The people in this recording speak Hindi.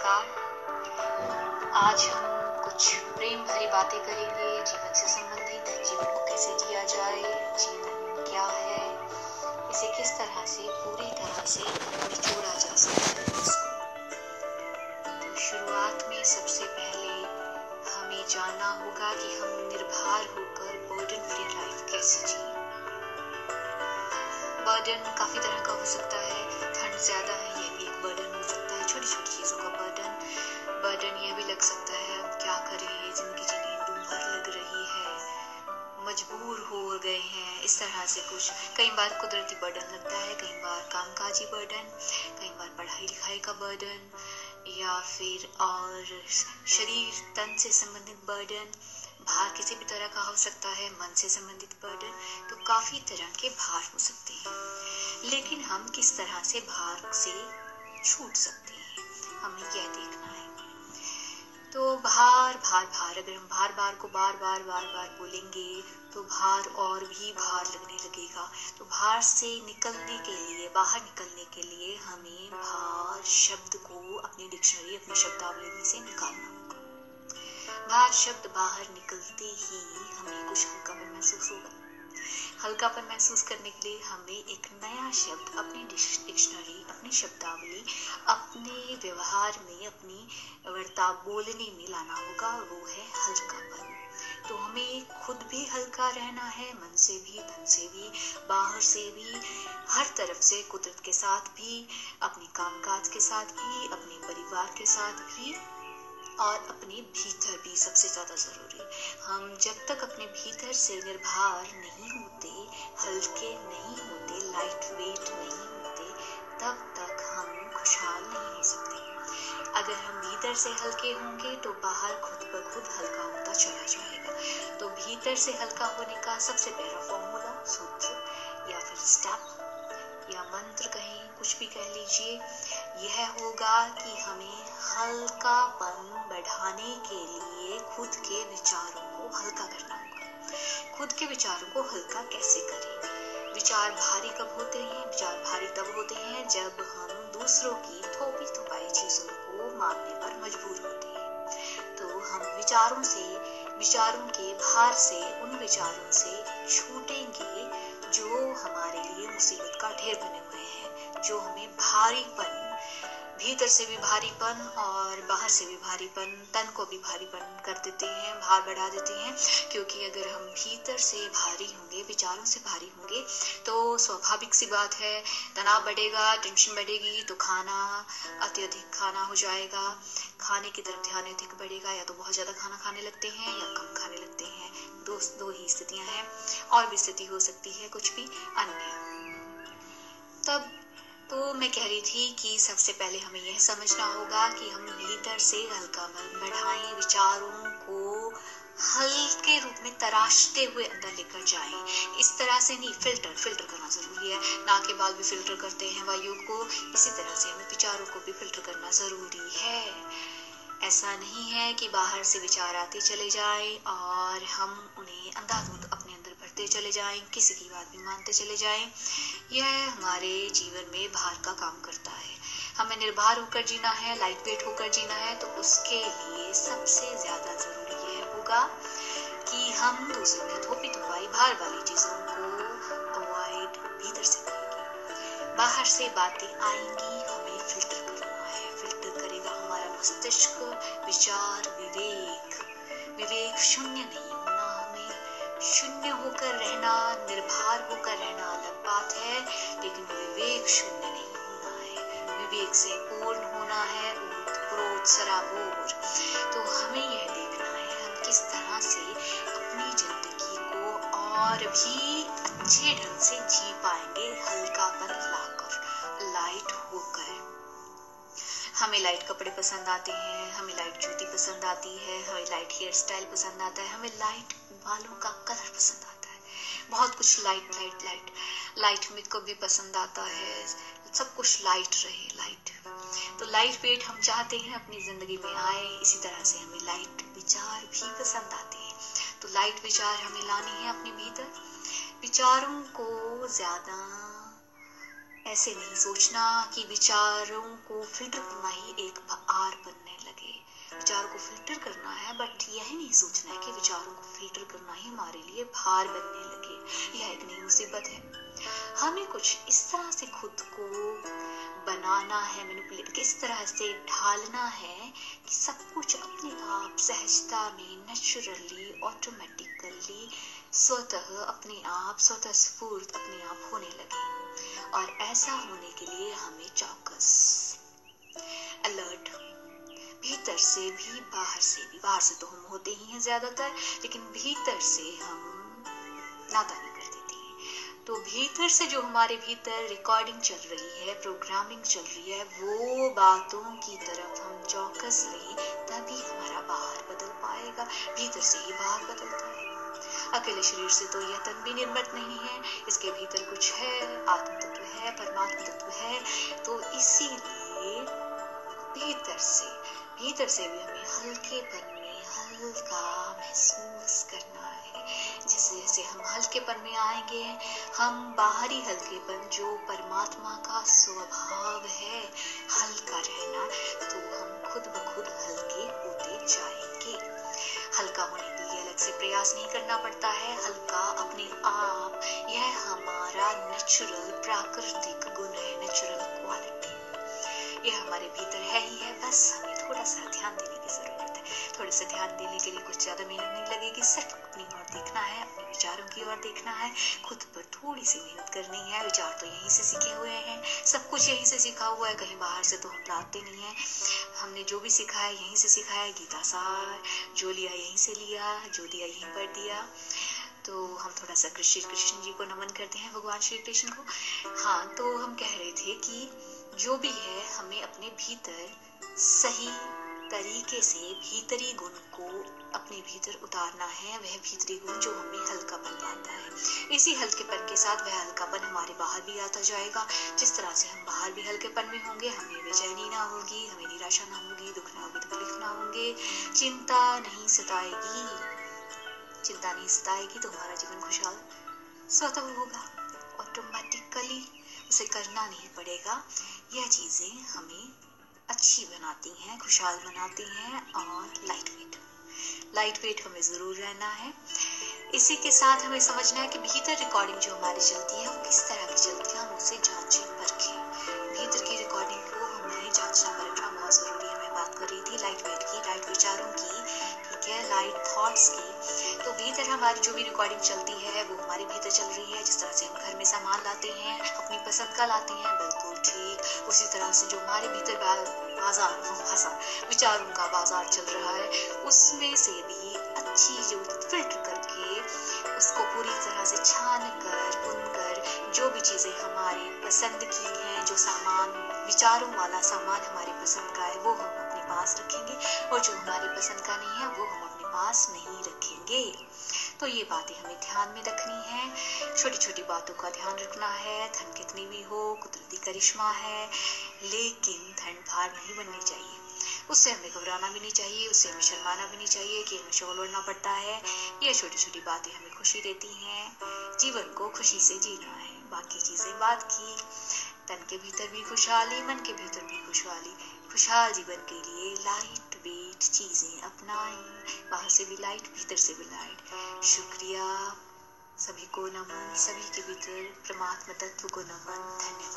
नमस्कार। आज हम कुछ प्रेम भरी बातें करेंगे जीवन से संबंधित। जीवन को कैसे जिया जाए, जीवन क्या है, इसे किस तरह से पूरी तरह से निचोड़ा जा सकता है इसको। तो शुरुआत में सबसे पहले हमें जानना होगा कि हम निर्भर होकर बर्डन फ्री लाइफ कैसे जिए। बर्डन काफी तरह का हो सकता है। ठंड ज्यादा है, यह भी एक बर्डन हो सकता है। छोटी छोटी चीजों का बर्डन यह भी लग सकता है। अब क्या करें, जिंदगी जीने दूर भर लग रही है, मजबूर हो गए हैं, इस तरह से कुछ। कई बार कुदरती बर्डन लगता है, कई बार कामकाजी बर्डन, कई बार पढ़ाई लिखाई का बर्डन, या फिर और शरीर तन से संबंधित बर्डन। भार किसी भी तरह का हो सकता है, मन से संबंधित बर्डन। तो काफी तरह के भार हो सकते हैं, लेकिन हम किस तरह से भार से छूट सकते हैं, हमें यह देखना है। तो भार अगर हम भार को बार बार बोलेंगे तो भार और भी भार लगने लगेगा। तो भार से निकलने के लिए, बाहर निकलने के लिए हमें भार शब्द को अपनी डिक्शनरी, अपनी शब्दावली में से निकालना होगा। भार शब्द बाहर निकलते ही हमें कुछ हल्कापन महसूस होगा। हल्कापन महसूस करने के लिए हमें एक नया शब्द अपनी डिक्शनरी, अपनी शब्दावली, अपने व्यवहार में, अपनी वार्ता बोलने में लाना होगा। वो है हल्कापन। तो हमें खुद भी हल्का रहना है, मन से भी, धन से भी, बाहर से भी, हर तरफ से, कुदरत के साथ भी, अपने कामकाज के साथ भी, अपने परिवार के साथ भी, और अपने भीतर भी। सबसे ज्यादा जरूरी, हम जब तक अपने भीतर से निर्भर नहीं होते, हल्के नहीं होते, लाइट वेट नहीं होते, तब तक हम खुशहाल नहीं हो सकते। अगर हम भीतर से हल्के होंगे तो बाहर खुद ब खुद हल्का होता चला जाएगा। तो भीतर से हल्का होने का सबसे पहला फॉर्मूला, सूत्र या फिर स्टेप या मंत्र कहें, कुछ भी कह लीजिए, यह होगा कि हमें हल्कापन बढ़ाने के लिए खुद के विचारों को हल्का करना होगा। खुद के विचारों को हल्का कैसे करें? विचार भारी कब होते हैं? विचार भारी तब होते हैं जब हम दूसरों की थोपी थोपाई चीजों को मानने पर मजबूर होते हैं। तो हम विचारों के भार से, उन विचारों से छूटेंगे जो हमारे लिए मुसीबत का ढेर बने हुए हैं, जो हमें भारीपन, भीतर से भी भारीपन और बाहर से भी भारीपन, तन को भी भारीपन कर देते हैं, भार बढ़ा देते हैं। क्योंकि अगर हम भीतर से भारी होंगे, विचारों से भारी होंगे, तो स्वाभाविक सी बात है, तनाव बढ़ेगा, टेंशन बढ़ेगी, तो खाना अत्यधिक खाना हो जाएगा, खाने की तरफ ध्यान अधिक बढ़ेगा। या तो बहुत ज्यादा खाना खाने लगते हैं या कम खाने लगते हैं। दो ही स्थितियां हैं, और भी स्थिति हो सकती है कुछ भी अन्य। तब तो मैं कह रही थी कि सबसे पहले हमें यह समझना होगा कि हम भीतर से हल्कापन बढ़ाएं, विचारों को हल्के रूप में तराशते हुए अंदर लेकर जाएं। इस तरह से नहीं, फिल्टर करना जरूरी है। नाक के बाल भी फिल्टर करते हैं वायु को, इसी तरह से हमें विचारों को भी फिल्टर करना जरूरी है। ऐसा नहीं है कि बाहर से विचार आते चले जाएं और हम उन्हें अंधाधुंध अपने अंदर भरते चले जाएं, किसी की बात भी मानते चले जाएं। यह हमारे जीवन में भार का काम करता है। हमें निर्भर होकर जीना है, लाइट वेट होकर जीना है। तो उसके लिए सबसे ज्यादा जरूरी यह होगा कि हम दूसरों की थोपी थोपाई, भार वाली चीजों को अवॉइड भीतर से करेंगे। बाहर से बातें आएंगी, हमें फिल्टर करना है। फिल्टर करेगा हमारा मस्तिष्क, विचार, विवेक शून्य नहीं होना। हमें शून्य होकर रहना, निर्भर होकर रहना अलग बात है, लेकिन विवेक शून्य नहीं होना है। विवेक से पूर्ण होना है, क्रोध सराबोर। तो हमें यह देखना है हम किस तरह से अपनी जिंदगी को और भी अच्छे ढंग से जी पाएंगे, हल्कापन लाकर, लाइट होकर। हमें लाइट कपड़े पसंद आते हैं, हमें लाइट जूती पसंद आती है, हमें लाइट हेयर स्टाइल पसंद आता है, हमें लाइट बालों का कलर पसंद आता है, बहुत कुछ लाइट मेकअप भी पसंद आता है। सब कुछ लाइट रहे, लाइट। तो लाइट वेट हम चाहते हैं अपनी जिंदगी में आए। इसी तरह से हमें लाइट विचार भी पसंद आते हैं। तो लाइट विचार हमें लाने हैं अपने भीतर। विचारों को ज्यादा ऐसे नहीं सोचना कि विचारों को फिल्टर करना ही एक भार बनने लगे। विचारों को फिल्टर करना है, बट यह नहीं सोचना है कि विचारों को फिल्टर करना ही हमारे लिए भार बनने लगे। यह एक नई मुसीबत है। हमें कुछ इस तरह से खुद को बनाना है, मैनिपुलेट किस तरह से ढालना है कि सब कुछ अपने आप सहजता में, नेचुरली, ऑटोमेटिकली, स्वतः अपने आप, स्वतः स्फूर्त अपने आप होने लगे। और ऐसा होने के लिए हमें चौकस, अलर्ट, भीतर से भी बाहर से भी। बाहर से तो हम होते ही हैं ज्यादातर, लेकिन भीतर से हम नाता नहीं कर देते हैं। तो भीतर से जो हमारे भीतर रिकॉर्डिंग चल रही है, प्रोग्रामिंग चल रही है, वो बातों की तरफ हम चौकस रहें, तभी हमारा बाहर बदल पाएगा। भीतर से ही बाहर बदलता है। अकेले शरीर से तो यह तन भी निर्मित नहीं है, इसके भीतर कुछ है, आत्म तत्व है, परमात्मा तत्व है। तो इसीलिए भीतर से भी हमें हल्केपन में हल्का महसूस करना है। जैसे जैसे हम हल्केपन में आएंगे, हम बाहरी हल्केपन जो परमात्मा का स्वभाव है, हल्का रहना, तो हम खुद ब खुद हल्के होते जाएंगे। हल्का होने के लिए अलग से प्रयास नहीं करना पड़ता है। हल्का अपने आप, यह हमारा नेचुरल प्राकृतिक गुण है, नेचुरल क्वालिटी। यह हमारे भीतर है ही है, बस हमें थोड़ा सा ध्यान देने की जरूरत है। थोड़े से ध्यान देने के लिए कुछ ज्यादा मेहनत नहीं लगेगी। सिर्फ अपनी ओर देखना है, अपने विचारों की ओर देखना है, खुद पर थोड़ी सी मेहनत करनी है। विचार तो यहीं से सीखे हुए हैं, सब कुछ यहीं से सीखा हुआ है, कहीं बाहर से तो हम लाते नहीं है। हमने जो भी सीखा है यहीं से सीखा है। गीता सार जो लिया यहीं से लिया, जो दिया यहीं पर दिया। तो हम थोड़ा सा श्री कृष्ण जी को नमन करते हैं, भगवान श्री कृष्ण को। हाँ, तो हम कह रहे थे कि जो भी है, हमें अपने भीतर सही तरीके से भीतरी गुण को अपने भीतर उतारना है। वह भीतरी गुण जो हमें हल्कापन लाता है। इसी हल्केपन के साथ वह हल्कापन हमारे बाहर भी आता जाएगा। जिस तरह से हम बाहर भी हल्केपन में होंगे, हमें बेचैनी ना होगी, हमें निराशा ना होगी, दुख ना होगी, तकलीफ ना होंगे, चिंता नहीं सताएगी, तो हमारा जीवन खुशहाल स्वतः होगा, ऑटोमेटिकली। उसे करना नहीं पड़ेगा। यह चीजें हमें अच्छी बनाती हैं, खुशहाल बनाती हैं, और लाइट वेट हमें जरूर रहना है। इसी के साथ हमें समझना है कि भीतर रिकॉर्डिंग जो हमारी चलती है, वो किस तरह की चलती है, हम उसे जांचें परखें। भीतर की रिकॉर्डिंग को हमें जांचना परखना बहुत जरूरी है। मैं बात कर रही थी लाइट वेट की, लाइट विचारों की, ठीक है, लाइट थॉट्स की। तो भीतर हमारी जो भी रिकॉर्डिंग चलती है, वो हमारे भीतर चल रही है। जिस तरह से हम घर में सामान लाते हैं, अपनी पसंद का लाते हैं, बिल्कुल ठीक उसी तरह से जो हमारे भीतर विचारों का बाजार चल रहा है, उसमें से भी अच्छी जो फिल्टर करके, उसको पूरी तरह से छान कर, भुनकर, जो भी चीजें हमारे पसंद की हैं, जो सामान, विचारों वाला सामान हमारे पसंद का है, वो हम अपने पास रखेंगे, और जो हमारी पसंद का नहीं है, वो हम अपने पास नहीं रखेंगे। तो ये बातें हमें ध्यान में रखनी है। छोटी छोटी बातों का ध्यान रखना है। धन कितनी भी हो, कुदरती करिश्मा है, लेकिन धन भार नहीं बननी चाहिए। उससे हमें घबराना भी नहीं चाहिए, उससे हमें शर्माना भी नहीं चाहिए कि हमें शॉल ओढ़ना पड़ता है। ये छोटी छोटी बातें हमें खुशी देती हैं। जीवन को खुशी से जीना है, बाकी चीजें बात की। तन के भीतर भी खुशहाली, मन के भीतर भी खुशहाली। खुशहाल जीवन के लिए लाइट वेट चीजें अपनाएं। बाहर से भी लाइट, भीतर से भी लाइट। शुक्रिया, सभी को नमन, सभी के भीतर परमात्मा तत्व को नमन। धन्यवाद।